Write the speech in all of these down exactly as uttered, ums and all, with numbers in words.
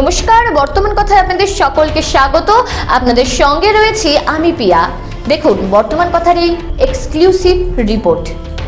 নমস্কার, বর্তমান কথায় আপনাদের সকলকে স্বাগত। আপনাদের সঙ্গে রয়েছি আমি পিয়া। দেখুন বর্তমান কথার এই এক্সক্লুসিভ রিপোর্ট।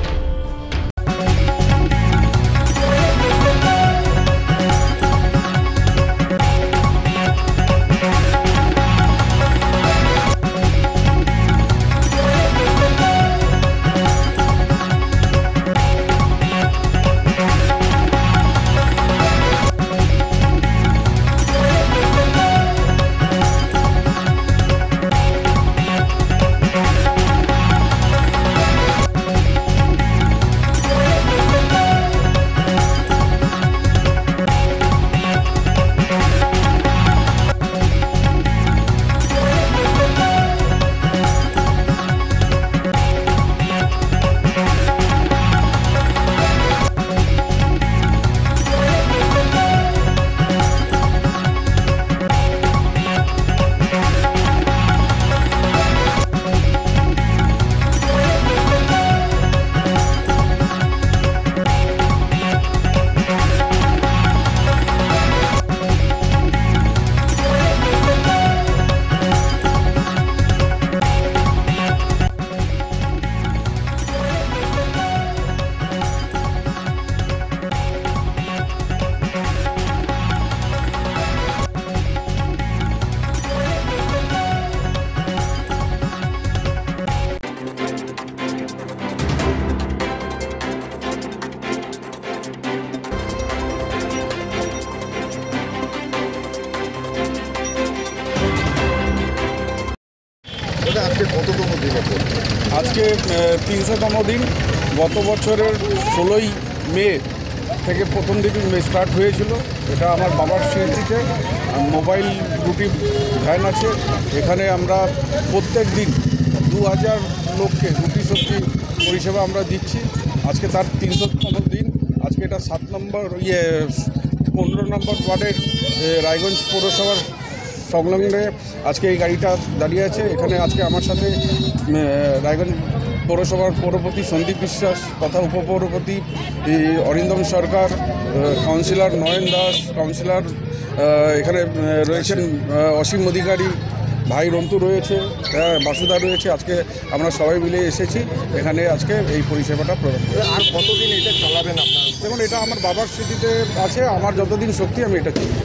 আজকে কততম দিন? আজকে তিনশোতম দিন। গত বছরের ষোলোই মে থেকে প্রথম দিন স্টার্ট হয়েছিল। এটা আমার বাবার স্মৃতিতে মোবাইল রুটি ভ্যান আছে। এখানে আমরা প্রত্যেক দিন দু হাজার লোককে রুটি সবজি পরিষেবা আমরা দিচ্ছি। আজকে তার তিনশোতম দিন। আজকে এটা সাত নম্বর ইয়ে পনেরো নম্বর ওয়ার্ডের রায়গঞ্জ পৌরসভার সংলগ্নে আজকে এই গাড়িটা দাঁড়িয়ে আছে। এখানে আজকে আমার সাথে রায়গঞ্জ পৌরসভার পৌরপতি সন্দীপ বিশ্বাস তথা উপপৌরপতি অরিন্দম সরকার, কাউন্সিলর নয়ন দাস, কাউন্সিলর এখানে রয়েছেন অসীম অধিকারী, ভাই রন্তু রয়েছে, বাসুদা রয়েছে। আজকে আমরা সবাই মিলে এসেছি এখানে আজকে এই পরিষেবাটা প্রদান করি। আর কতদিন এটা চালাবেন আপনার? দেখুন, এটা আমার বাবার স্মৃতিতে আছে। আমার যতদিন শক্তি আমি এটা চাই।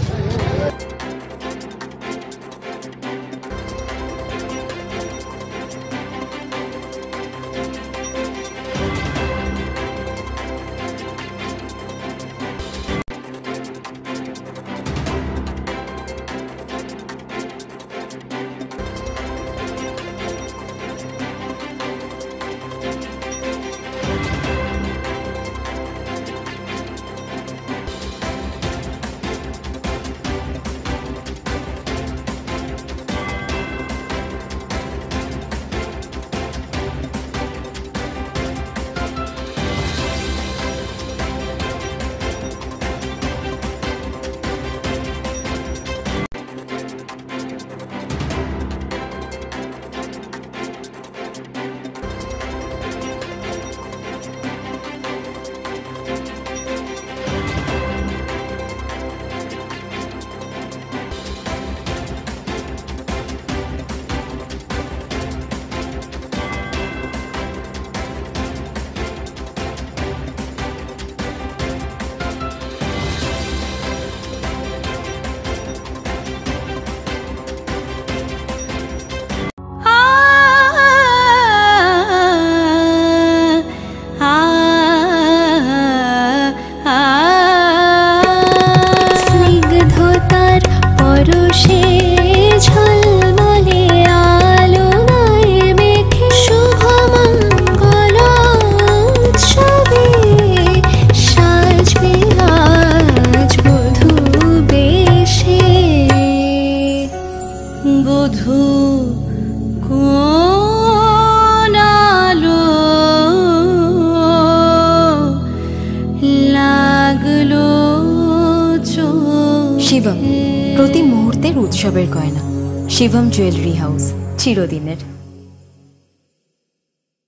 শিবম প্রতি মুহূর্তের উৎসবের গয়না। শিবম জুয়েলারি হাউস, চিরদিনের।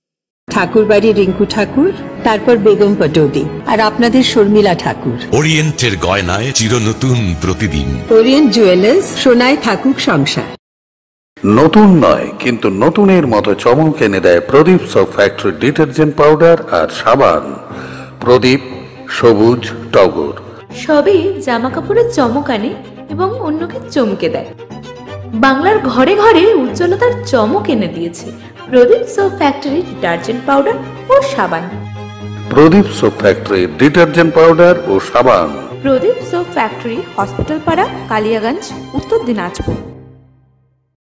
ঠাকুর বাড়ি রিঙ্কু ঠাকুর, তারপর বেগম পটৌদি, আর আপনাদের শর্মিলা ঠাকুর। ওরিয়েন্টের গয়নায় চিরনতুন প্রতিদিন। ওরিয়েন্ট জুয়েলার্স, সোনায় থাকুক সংসার। নতুন নয়, কিন্তু নতুনের মতো চমক এনে দেয় Pradip soap factory detergent powder আর সাবান। প্রদীপ, সবুজ, টগর। সবই জামা কাপড়ের চমক আনে এবং অন্যকে চমকে দেয়। বাংলার ঘরে ঘরে উজ্জ্বলতার চমক এনে দিয়েছে Pradip soap factory detergent powder ও সাবান। Pradip soap factory detergent powder ও সাবান। প্রদীপ সোপ ফ্যাক্টরি, হসপিটাল পাড়া, কালিয়াগঞ্জ, উত্তর দিনাজপুর।